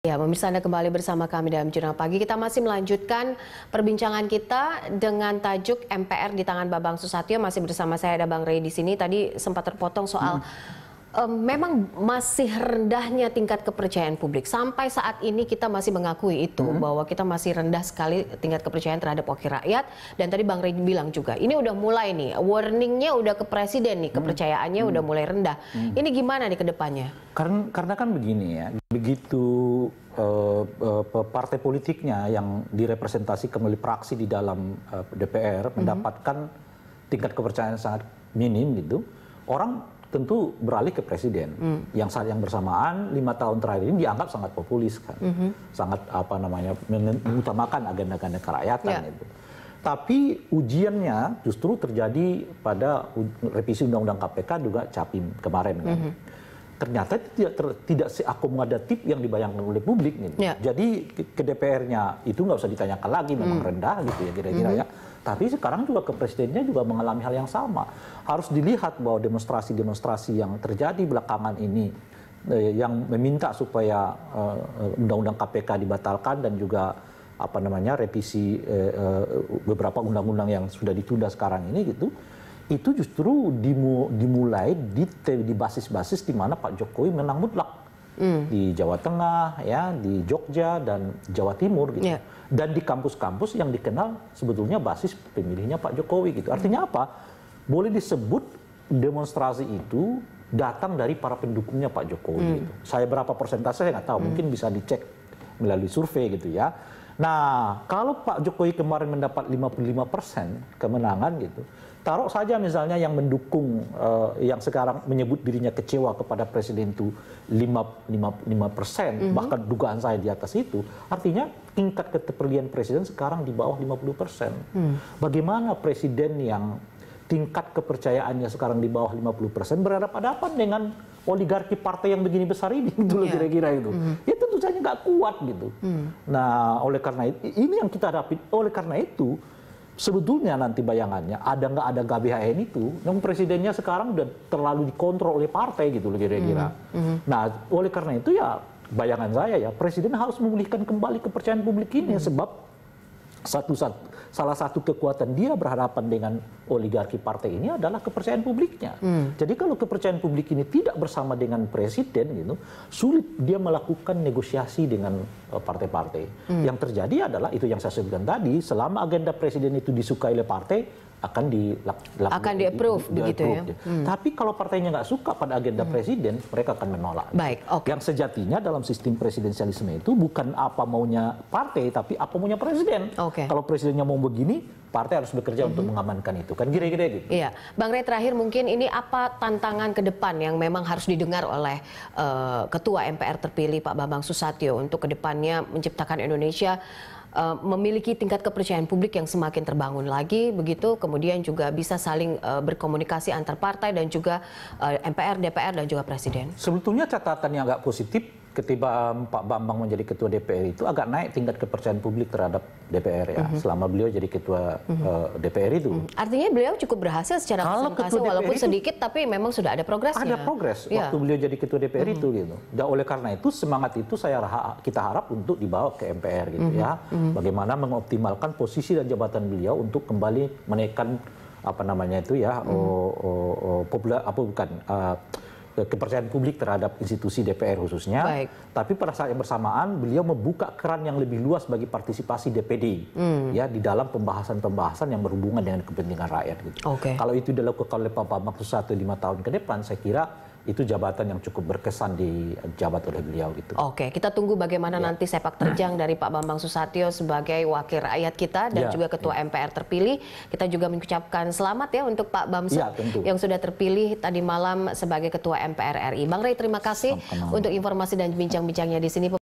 Ya, pemirsa, Anda kembali bersama kami dalam Jurnal Pagi. Kita masih melanjutkan perbincangan kita dengan tajuk MPR di tangan Bambang Susatyo. Masih bersama saya, ada Bang Rey di sini. Tadi sempat terpotong soal memang masih rendahnya tingkat kepercayaan publik. Sampai saat ini kita masih mengakui itu, bahwa kita masih rendah sekali tingkat kepercayaan terhadap wakil rakyat. Dan tadi Bang Rey bilang juga, ini udah mulai nih, warningnya udah ke presiden nih, kepercayaannya udah mulai rendah. Ini gimana nih ke depannya? Karena kan begini ya, begitu partai politiknya yang direpresentasikan oleh fraksi di dalam DPR mendapatkan tingkat kepercayaan sangat minim gitu, orang tentu beralih ke presiden. Yang saat yang bersamaan 5 tahun terakhir ini dianggap sangat populis kan, sangat mengutamakan agenda-agenda kerakyatan itu. Tapi ujiannya justru terjadi pada revisi Undang-Undang KPK juga Capim kemarin kan. Ternyata tidak seakomodatif yang dibayangkan oleh publik gitu. Jadi ke DPR-nya itu nggak usah ditanyakan lagi, memang rendah gitu ya kira-kira ya. Tapi sekarang juga ke presidennya juga mengalami hal yang sama. Harus dilihat bahwa demonstrasi-demonstrasi yang terjadi belakangan ini yang meminta supaya Undang-Undang KPK dibatalkan dan juga revisi beberapa undang-undang yang sudah ditunda sekarang ini gitu. Itu justru dimulai di basis-basis di mana Pak Jokowi menang mutlak di Jawa Tengah, ya, di Jogja dan Jawa Timur gitu, dan di kampus-kampus yang dikenal sebetulnya basis pemilihnya Pak Jokowi gitu. Artinya apa? Boleh disebut demonstrasi itu datang dari para pendukungnya Pak Jokowi. Gitu. Saya berapa persentase saya nggak tahu, mungkin bisa dicek melalui survei gitu ya. Nah, kalau Pak Jokowi kemarin mendapat 55% kemenangan gitu, taruh saja misalnya yang mendukung, yang sekarang menyebut dirinya kecewa kepada presiden itu 55%, bahkan dugaan saya di atas itu, artinya tingkat keterpilihan presiden sekarang di bawah 50%. Bagaimana presiden yang tingkat kepercayaannya sekarang di bawah 50% berhadapan-hadapan dengan oligarki partai yang begini besar ini, gitu loh kira-kira itu. Ya tentu saja nggak kuat gitu. Nah, oleh karena itu, ini yang kita hadapi. Oleh karena itu, sebetulnya nanti bayangannya ada nggak ada GBHN itu, yang presidennya sekarang udah terlalu dikontrol oleh partai gitu loh kira-kira. Nah, oleh karena itu ya bayangan saya ya presiden harus memulihkan kembali kepercayaan publik ini, sebab salah satu kekuatan dia berhadapan dengan oligarki partai ini adalah kepercayaan publiknya. Jadi kalau kepercayaan publik ini tidak bersama dengan presiden gitu, sulit dia melakukan negosiasi dengan partai-partai. Yang terjadi adalah itu yang saya sebutkan tadi, selama agenda presiden itu disukai oleh partai akan di-approve begitu ya. Tapi kalau partainya nggak suka pada agenda presiden, mereka akan menolak. Baik, Yang sejatinya dalam sistem presidensialisme itu bukan apa maunya partai, tapi apa maunya presiden. Kalau presidennya mau begini, partai harus bekerja untuk mengamankan itu. Kan kira-kira gitu. Iya, Bang Rey, terakhir mungkin ini apa tantangan ke depan yang memang harus didengar oleh Ketua MPR terpilih Pak Bambang Susatyo untuk ke depannya menciptakan Indonesia memiliki tingkat kepercayaan publik yang semakin terbangun lagi, begitu, kemudian juga bisa saling berkomunikasi antar partai dan juga MPR, DPR dan juga Presiden. Sebetulnya catatan yang agak positif ketika Pak Bambang menjadi ketua DPR itu agak naik tingkat kepercayaan publik terhadap DPR ya, selama beliau jadi ketua DPR itu. Artinya beliau cukup berhasil secara presentasi walaupun sedikit, tapi memang sudah ada progresnya. Ada progres waktu beliau jadi ketua DPR itu gitu. Dan oleh karena itu semangat itu kita harap untuk dibawa ke MPR gitu ya. Bagaimana mengoptimalkan posisi dan jabatan beliau untuk kembali menaikkan kepercayaan publik terhadap institusi DPR khususnya. Tapi pada saat yang bersamaan beliau membuka keran yang lebih luas bagi partisipasi DPD ya di dalam pembahasan-pembahasan yang berhubungan dengan kepentingan rakyat gitu. Kalau itu dilakukan oleh Pak Bambang Susatyo 5 tahun ke depan, saya kira itu jabatan yang cukup berkesan dijabat oleh beliau gitu. Kita tunggu bagaimana nanti sepak terjang dari Pak Bambang Susatyo sebagai wakil rakyat kita dan juga ketua MPR terpilih. Kita juga mengucapkan selamat ya untuk Pak Bamsud yang sudah terpilih tadi malam sebagai ketua MPR RI. Bang Rey, terima kasih untuk informasi dan bincang-bincangnya di sini.